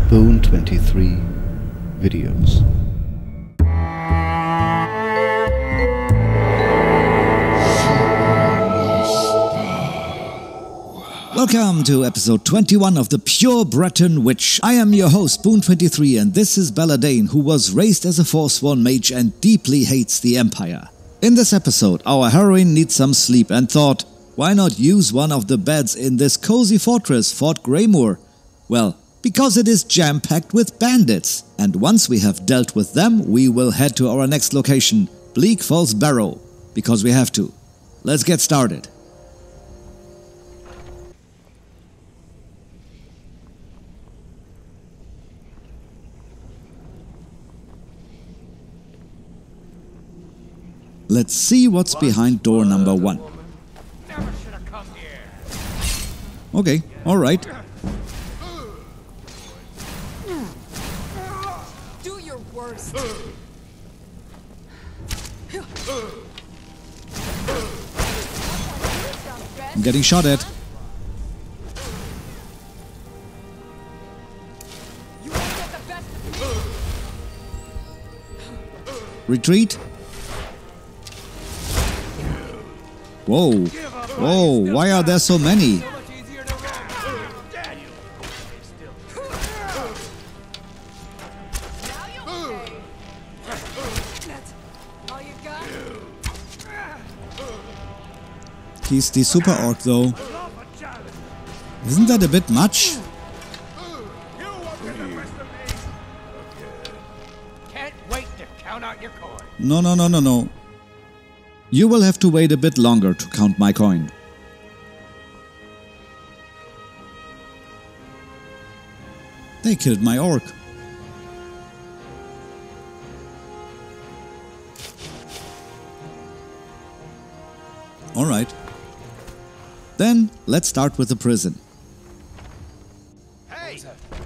Boon 23 videos. Welcome to episode 21 of the Pure Breton Witch. I am your host, Boon23, and this is Belladayne, who was raised as a Foresworn mage and deeply hates the Empire. In this episode, our heroine needs some sleep and thought, why not use one of the beds in this cozy fortress, Fort Greymoor? Well, because it is jam-packed with bandits, and once we have dealt with them, we will head to our next location, Bleakfalls Barrow, because we have to. Let's get started. Let's see what's behind door number 1. Okay, alright. Do your worst. I'm getting shot at. You won't get the best of me. Retreat. Whoa, whoa, why are there so many? He's the super orc though. Isn't that a bit much? Can't wait to count out your coin. No. You will have to wait a bit longer to count my coin. They killed my orc. Alright. Then, let's start with the prison. Hey!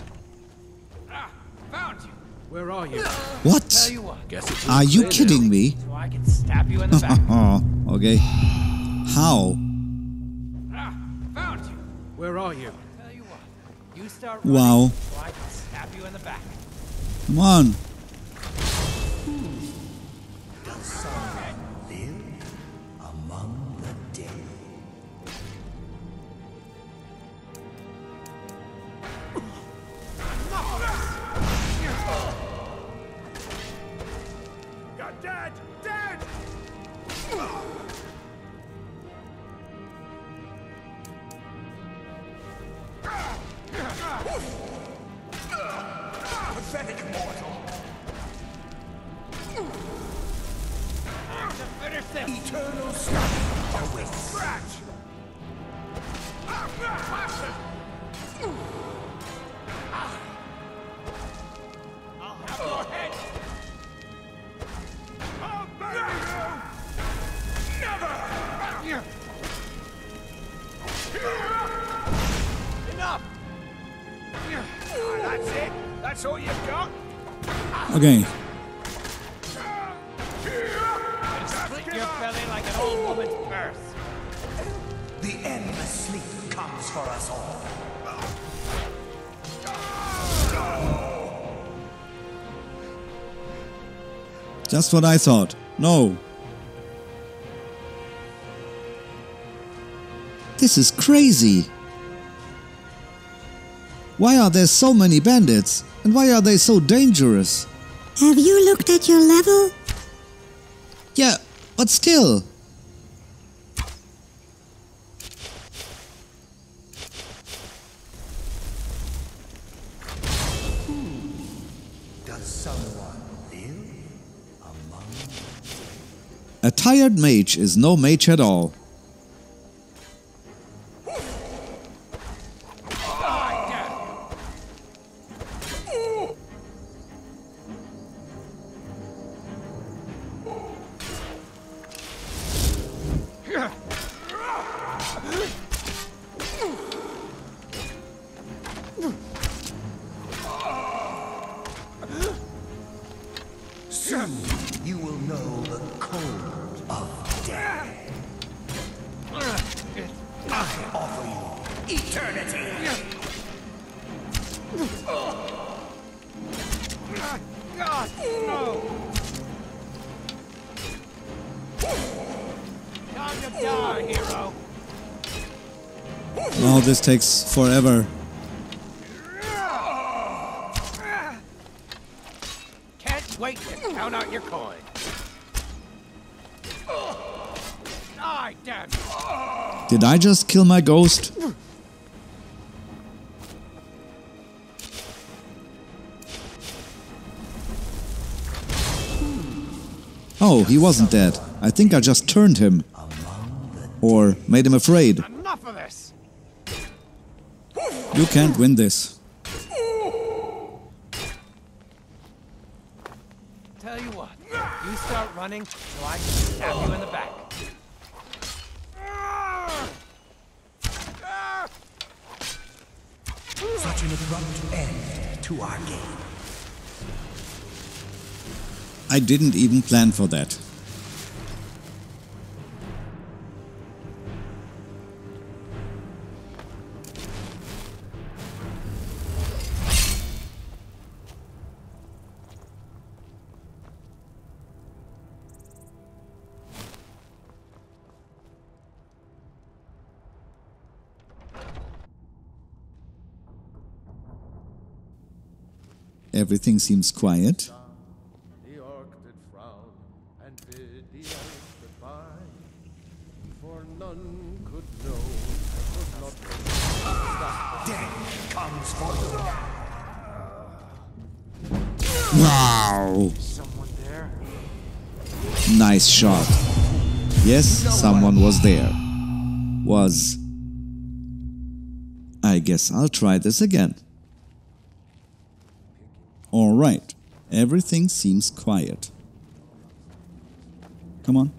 Found you. Where are you? What? Tell you what. Guess it's Are you kidding me? so I can stab you in the back. Okay. How? Found you. Where are you? Tell you what. You start Wow. running, so I can stab you in the back. Come on. Pathetic mortal. To finish this. Eternal scum. With scratch. I'll have your head. I'll bury you. Never. Enough. That's it. That's all you've got? Okay. Split your belly like an old woman's purse. The endless sleep comes for us all. Just what I thought. No. This is crazy. Why are there so many bandits? And why are they so dangerous? Have you looked at your level? Yeah, but still. Does someone live among A tired mage is no mage at all. Soon you will know the cold of death. Time to die, hero. Oh, this takes forever. Can't wait to count out your coin. Die, damn you. Did I just kill my ghost? Oh, he wasn't dead. I think I just turned him. Or made him afraid. Enough of this. You can't win this. Tell you what, you start running so I can stab you in the back. Such an abrupt end to our game. I didn't even plan for that. Everything seems quiet. The orc did frown and bid the elf goodbye, for none could know and could not Death comes for you. Wow! Someone there? Nice shot. Yes, someone was there. Was. I guess I'll try this again. Alright, everything seems quiet. Come on.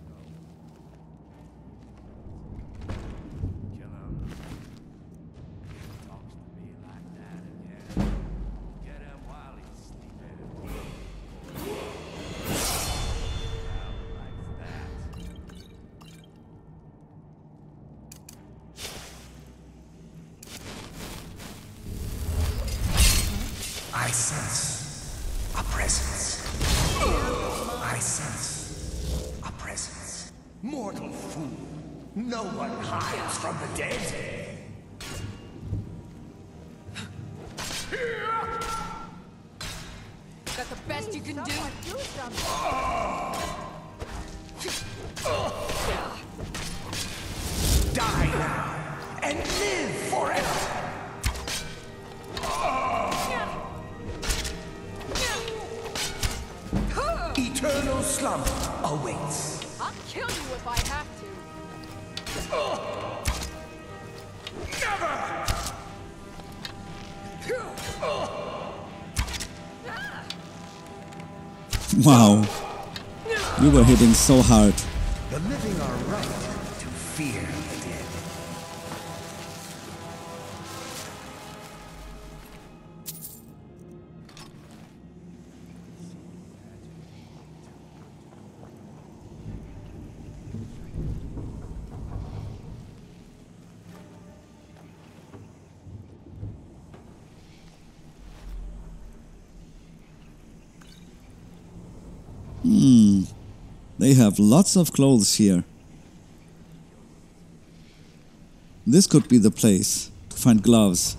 I sense a presence. I sense a presence. Mortal fool, no one hides from the dead. Is that the best you can do? Die now and live forever. Eternal slumber awaits. I'll kill you if I have to. Wow. You were hitting so hard. The living are right to fear the dead. They have lots of clothes here. This could be the place to find gloves.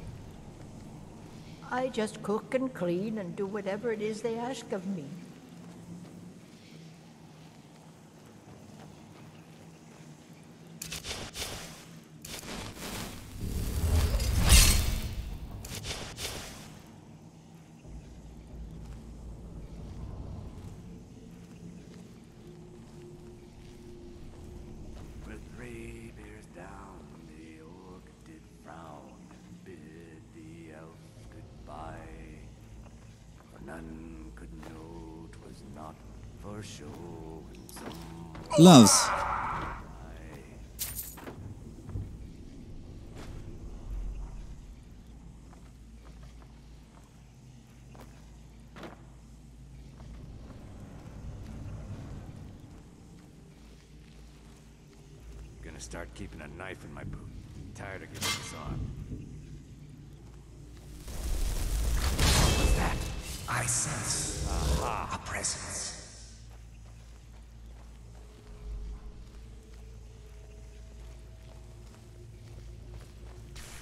I just cook and clean and do whatever it is they ask of me. With 3 beers down, the orc did frown and bid the elf goodbye. For none could know 'twas not for show and some Gloves. Gonna start keeping a knife in my boot. Tired of getting this on. What's that? I sense a presence.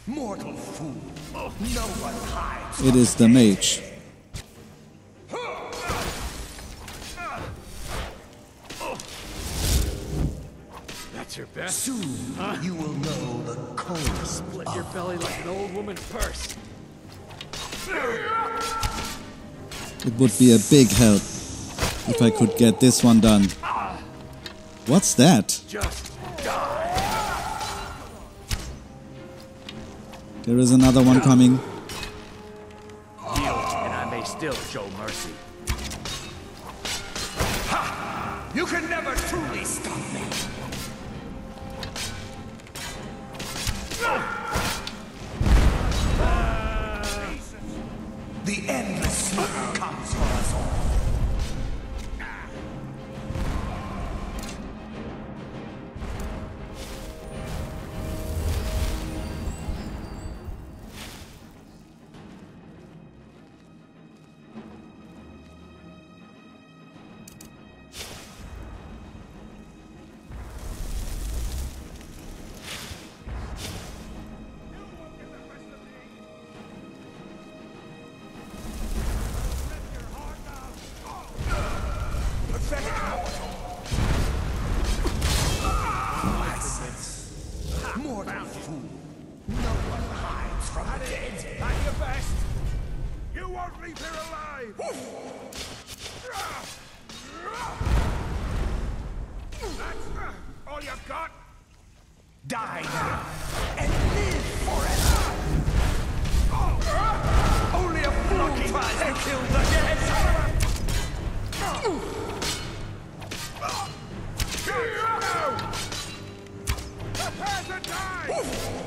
Mortal fool. No one hides. It is the mage. That's your best? Soon you will know the cold Split your belly like an old woman's purse. It would be a big help if I could get this one done. What's that? Just die. There is another one coming. Yield, and I may still show mercy. Ha! You can never truly stop me. The endless sleep comes for us all. Mortal fool. No one hides from the dead. At your best. You won't leave here alive. That's all you've got. Die now and live forever. Only a fool tries to kill the dead. Prepare to die.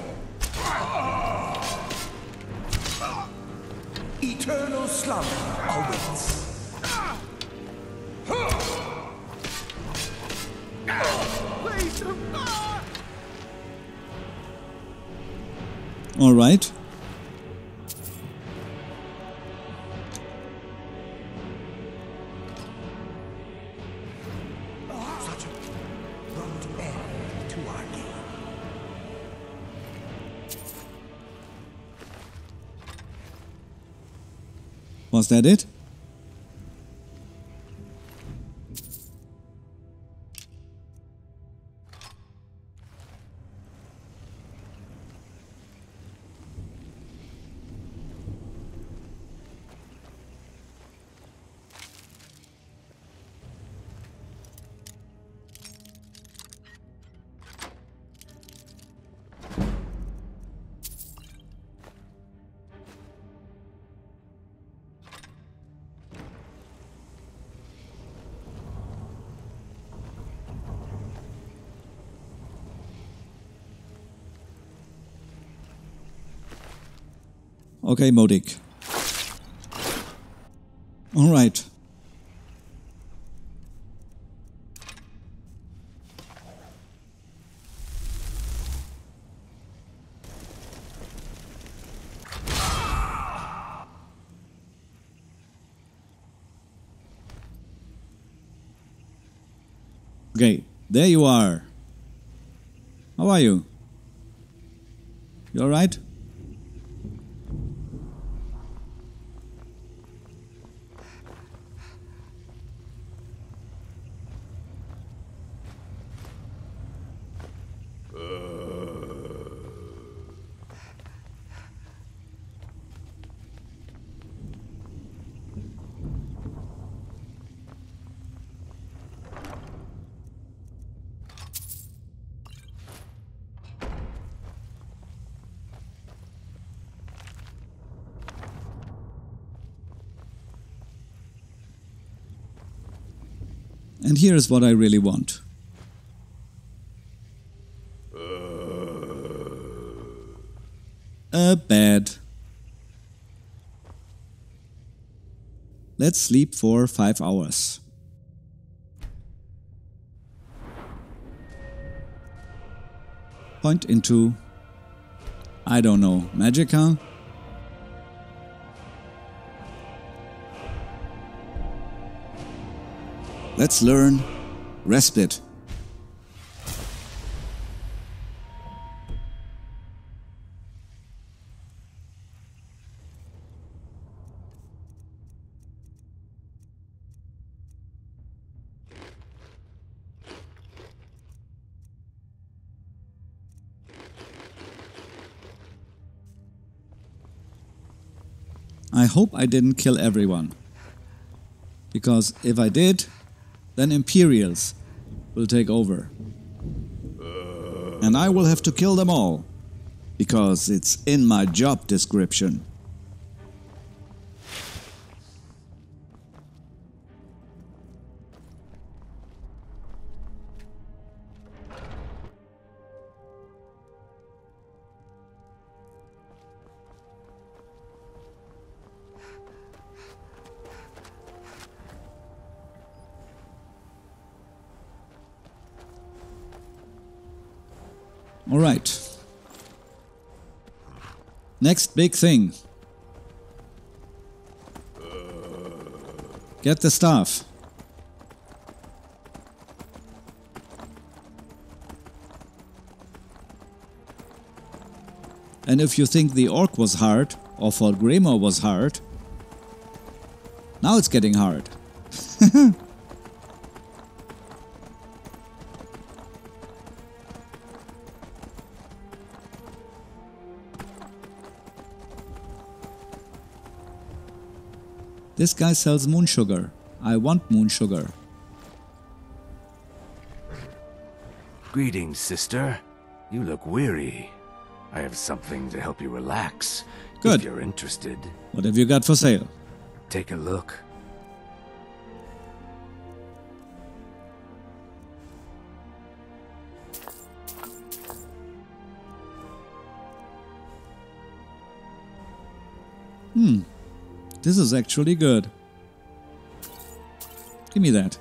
Eternal slumber awaits. Please. All right. Such a abrupt end to our game. Was that it? Okay, Modik. All right. Okay, there you are. How are you? You all right? And here is what I really want. A bed. Let's sleep for 5 hours. Point into, I don't know, magica? Let's learn Respite. I hope I didn't kill everyone. Because if I did, then Imperials will take over. And I will have to kill them all. Because it's in my job description. Alright. Next big thing. Get the staff. And if you think the orc was hard, or Fort Greymoor was hard, now it's getting hard. This guy sells moon sugar. I want moon sugar. Greetings, sister. You look weary. I have something to help you relax. Good. If you're interested. What have you got for sale? Take a look. This is actually good. Give me that.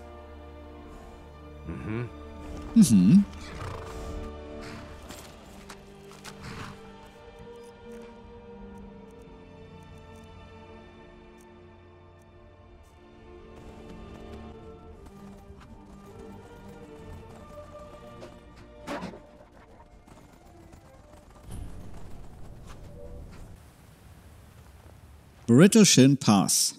Breton Pass.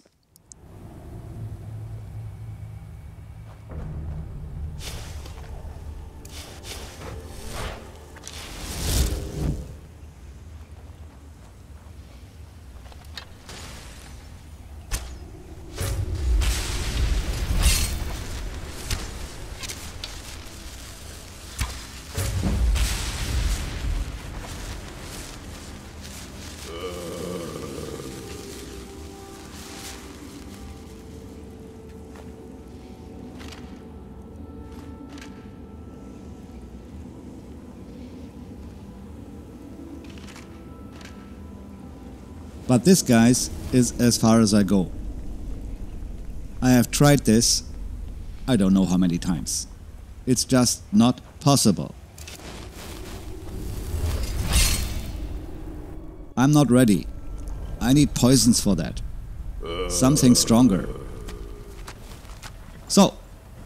But this, guys, is as far as I go. I have tried this, I don't know how many times. It's just not possible. I'm not ready. I need poisons for that. Something stronger. So.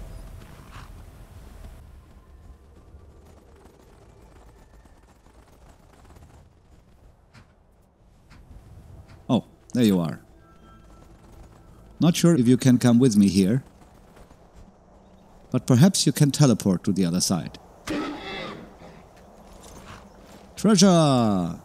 Oh, there you are. Not sure if you can come with me here, but perhaps you can teleport to the other side. Treasure!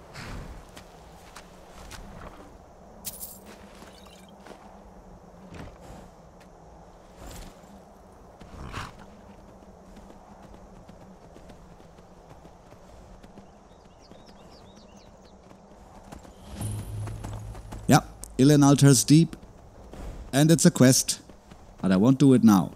Yeah, Ilan Altar's deep, and it's a quest, but I won't do it now.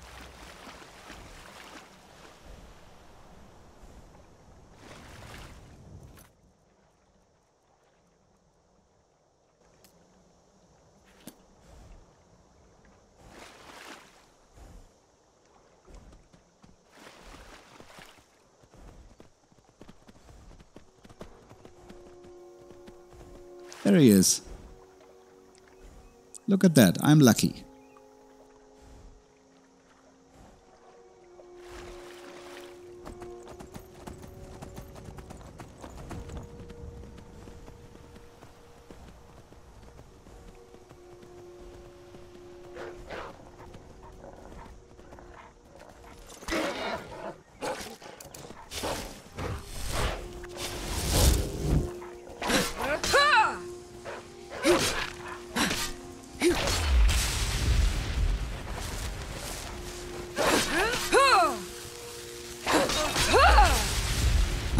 There he is. Look at that, I'm lucky.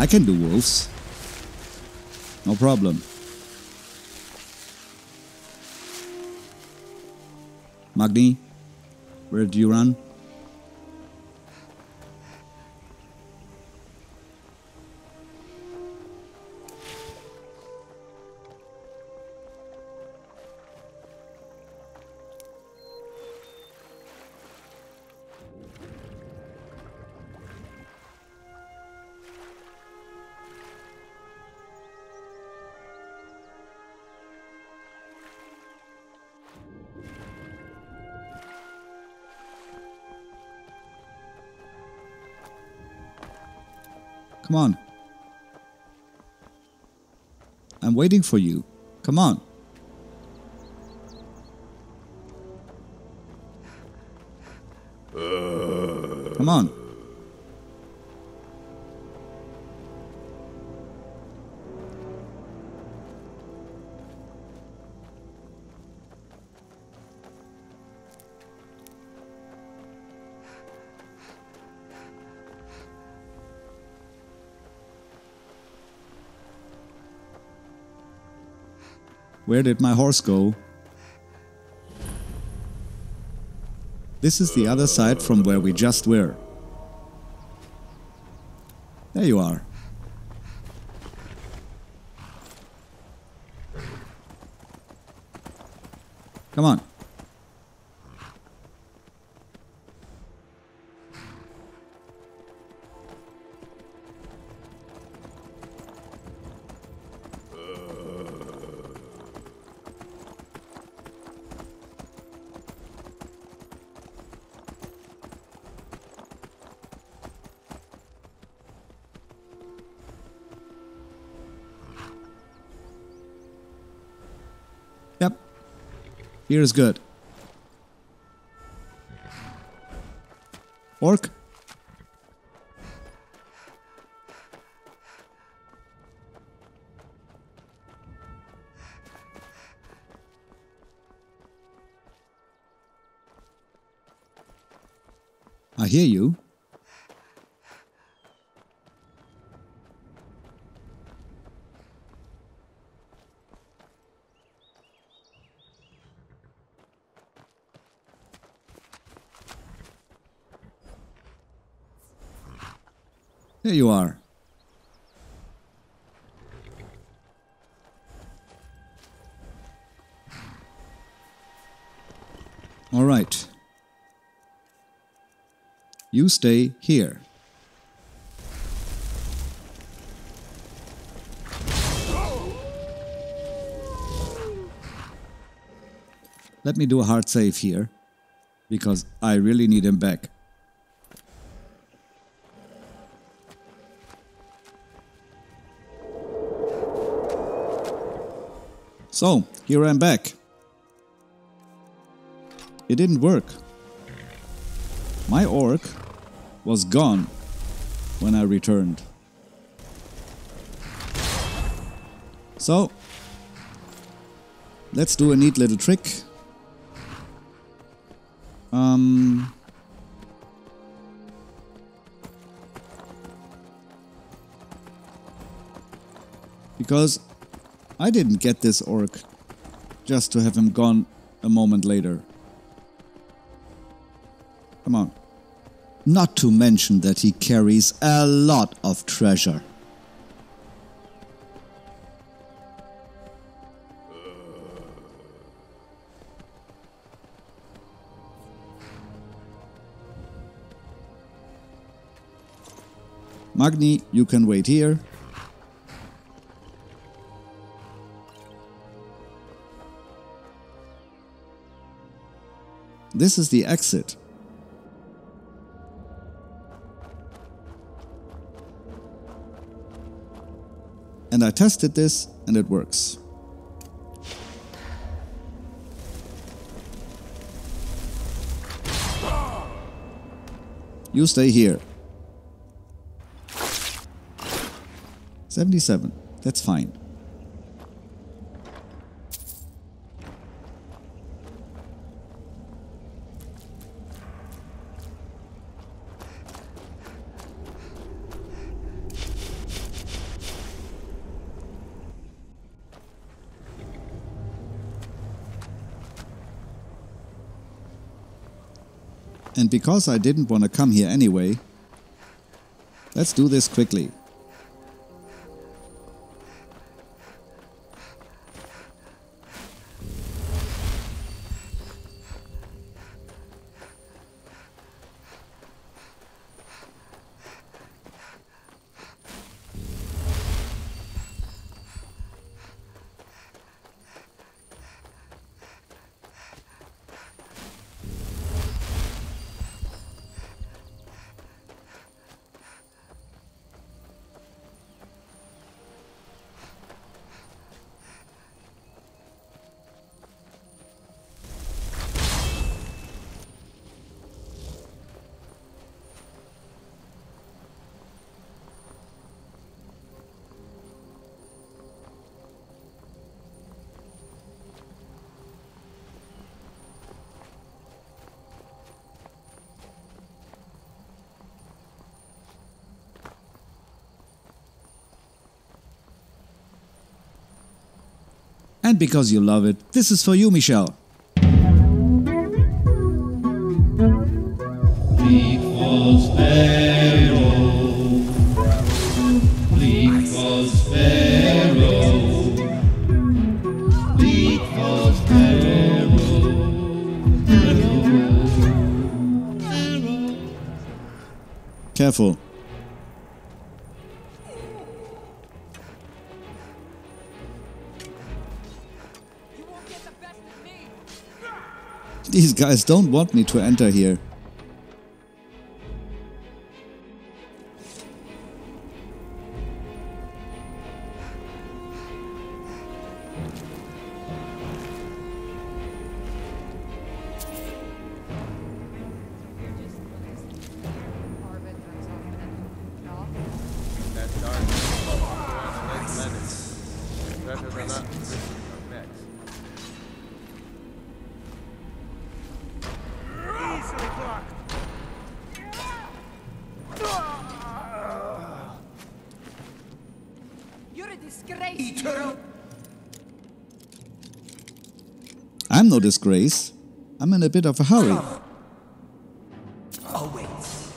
can do wolves. No problem. Magni, where do you run? Come on. I'm waiting for you. Come on. Come on. Where did my horse go? This is the other side from where we just were. There you are. Come on. Yep. Here is good. Orc? I hear you. There you are. All right. You stay here. Let me do a hard save here, because I really need him back. So, here I'm back. It didn't work. My orc was gone when I returned. So, let's do a neat little trick. Because I didn't get this orc just to have him gone a moment later. Come on. Not to mention that he carries a lot of treasure. Magni, you can wait here. This is the exit. And I tested this and it works. You stay here. 77. That's fine. And because I didn't want to come here anyway, let's do this quickly. And because you love it, this is for you, Michelle. Bleakfalls Barrow, Bleakfalls Barrow, Bleakfalls Barrow. Careful. These guys don't want me to enter here. That dark menace. Better than that. Next. Easily blocked. You're a disgrace. Eternal. I'm no disgrace. I'm in a bit of a hurry. Awaits.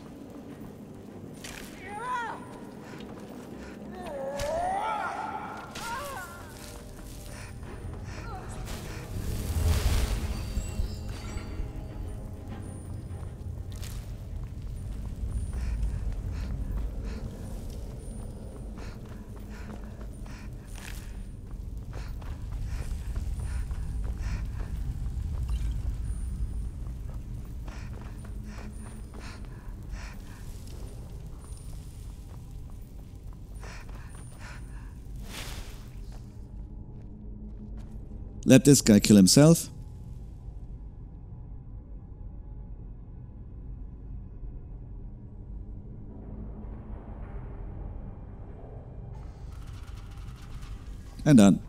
Let this guy kill himself. And done.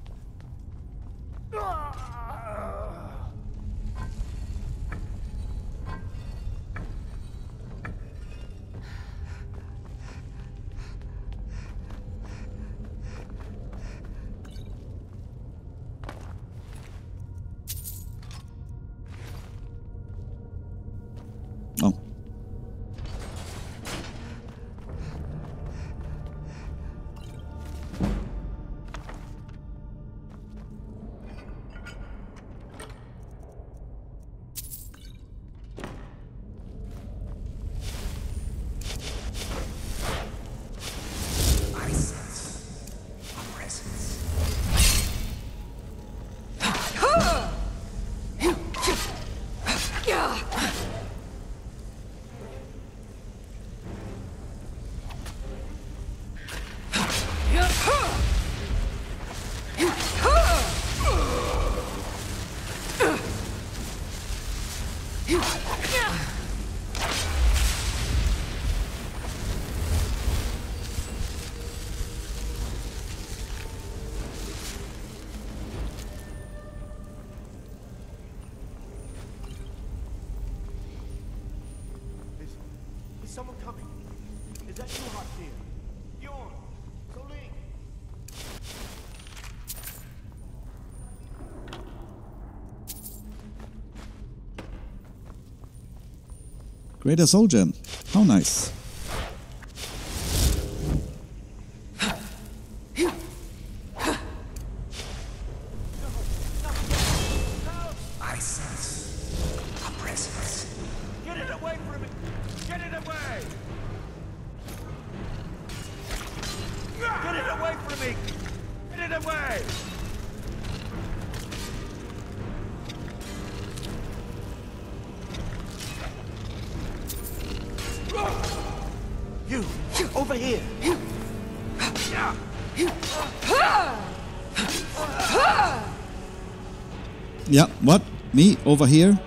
Oh. I sense a presence. Is someone coming? Is that you, Hot Deer? Bjorn! Colleen! Greater Soul Gem. How nice. I sense a presence. Get it away from me! Get it away! Get it away from me! Get it away! You! Over here! Yeah, what? Me? Over here?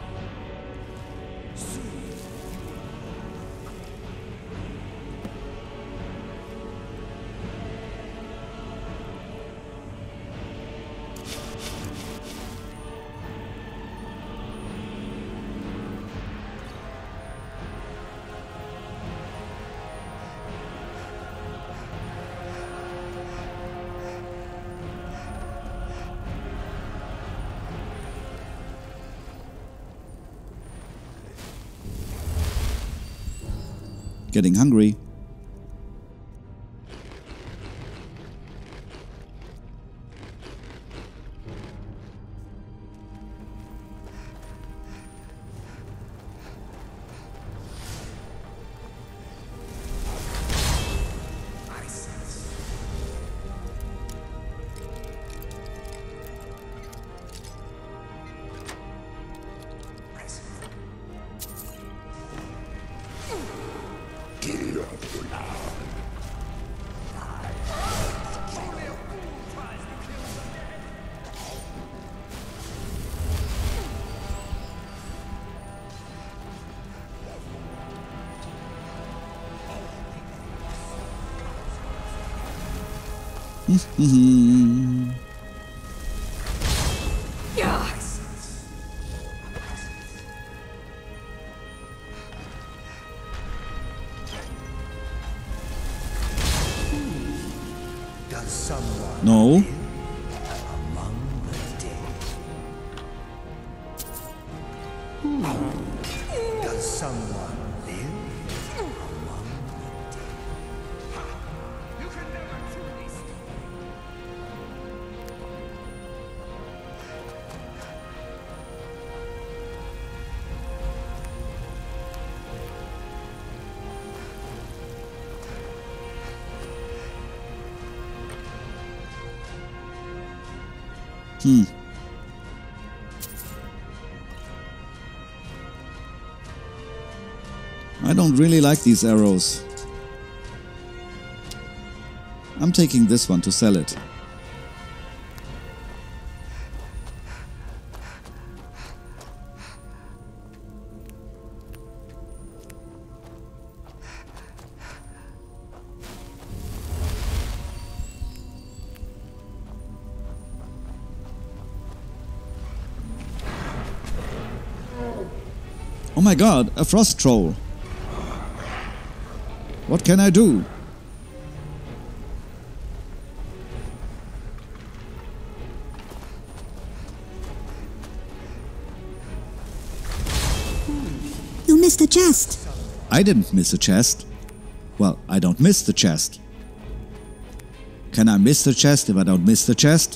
Getting hungry. Does someone No. live among the dead? Does someone live among the dead? You can never truly stop. I don't really like these arrows. I'm taking this one to sell it. Oh my god, a frost troll. What can I do? You missed a chest. I didn't miss a chest. Well, I don't miss the chest. Can I miss the chest if I don't miss the chest?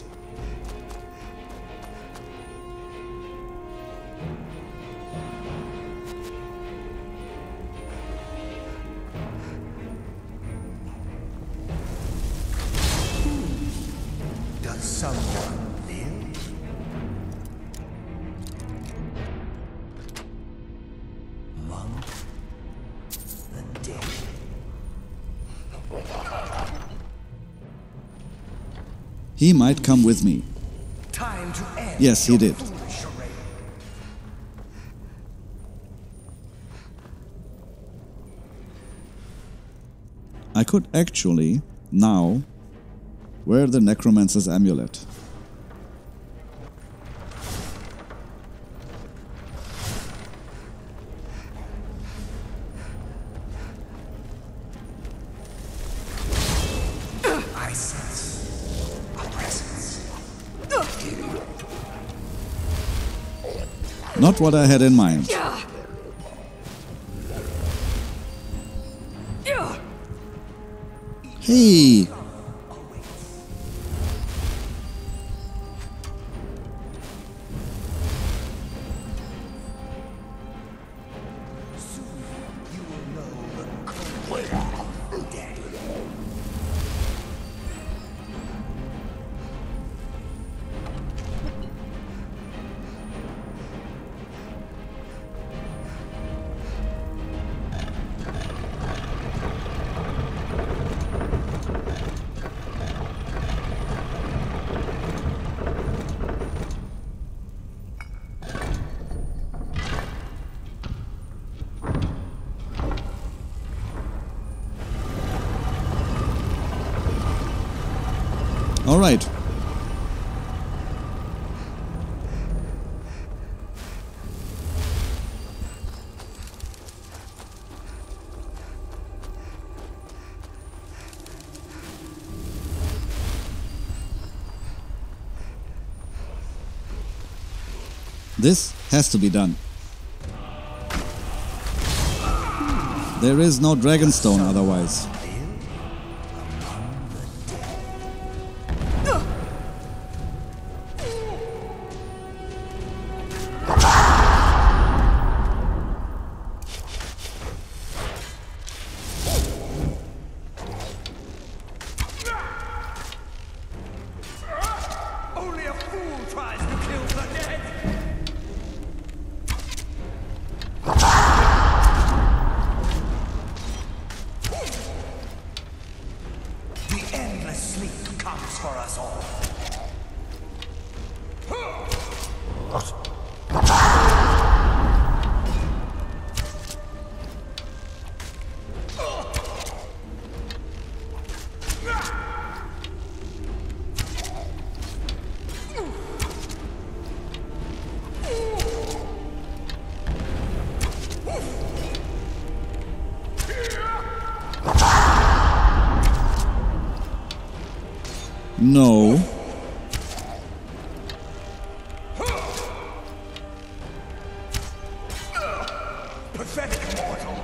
Does someone live among the dead? He might come with me. Time to end. Yes, he your did. foolish charade. I could actually, now, wear the Necromancer's amulet. I sense a presence. Not what I had in mind. Hey! All right. This has to be done. There is no Dragonstone otherwise. No. Pathetic mortal.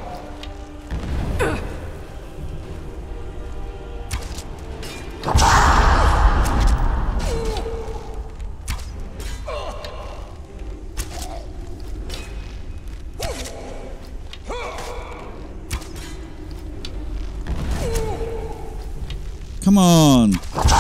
Come on.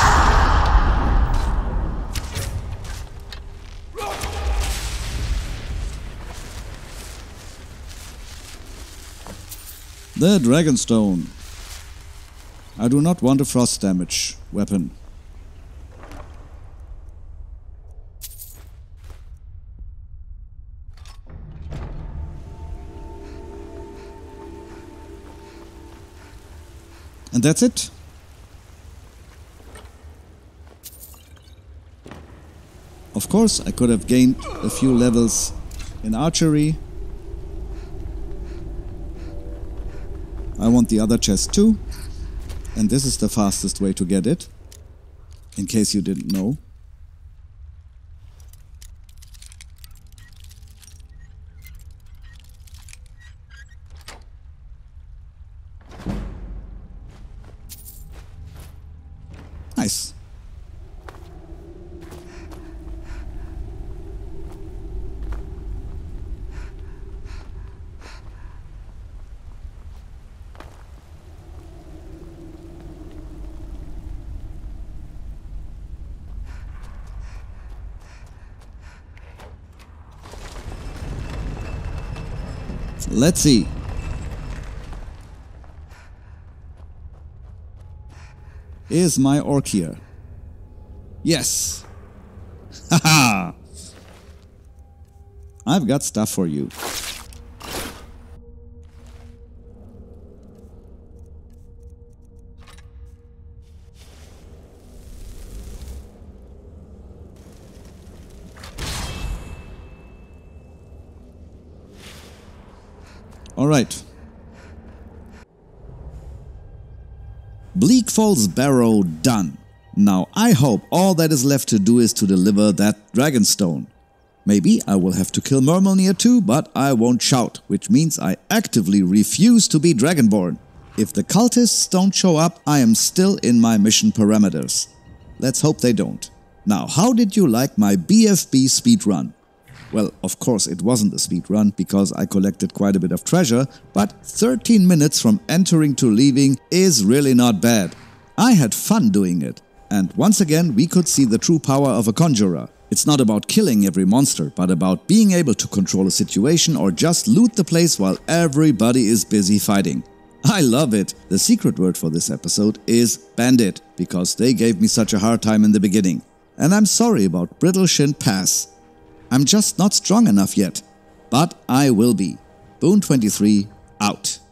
The Dragonstone. I do not want a frost damage weapon. And that's it. Of course, I could have gained a few levels in archery. I want the other chest too, and this is the fastest way to get it, in case you didn't know. Nice. Let's see. Is my orc here? Yes. Haha. I've got stuff for you. All right. Bleakfalls Barrow done. Now I hope all that is left to do is to deliver that Dragonstone. Maybe I will have to kill Murmelnir too, but I won't shout, which means I actively refuse to be Dragonborn. If the cultists don't show up, I am still in my mission parameters. Let's hope they don't. Now, how did you like my BFB speedrun? Well, of course it wasn't a speedrun because I collected quite a bit of treasure, but 13 minutes from entering to leaving is really not bad. I had fun doing it. And once again, we could see the true power of a conjurer. It's not about killing every monster, but about being able to control a situation or just loot the place while everybody is busy fighting. I love it. The secret word for this episode is bandit, because they gave me such a hard time in the beginning. And I'm sorry about Brittle Shin Pass. I'm just not strong enough yet. But I will be. Boon23 out.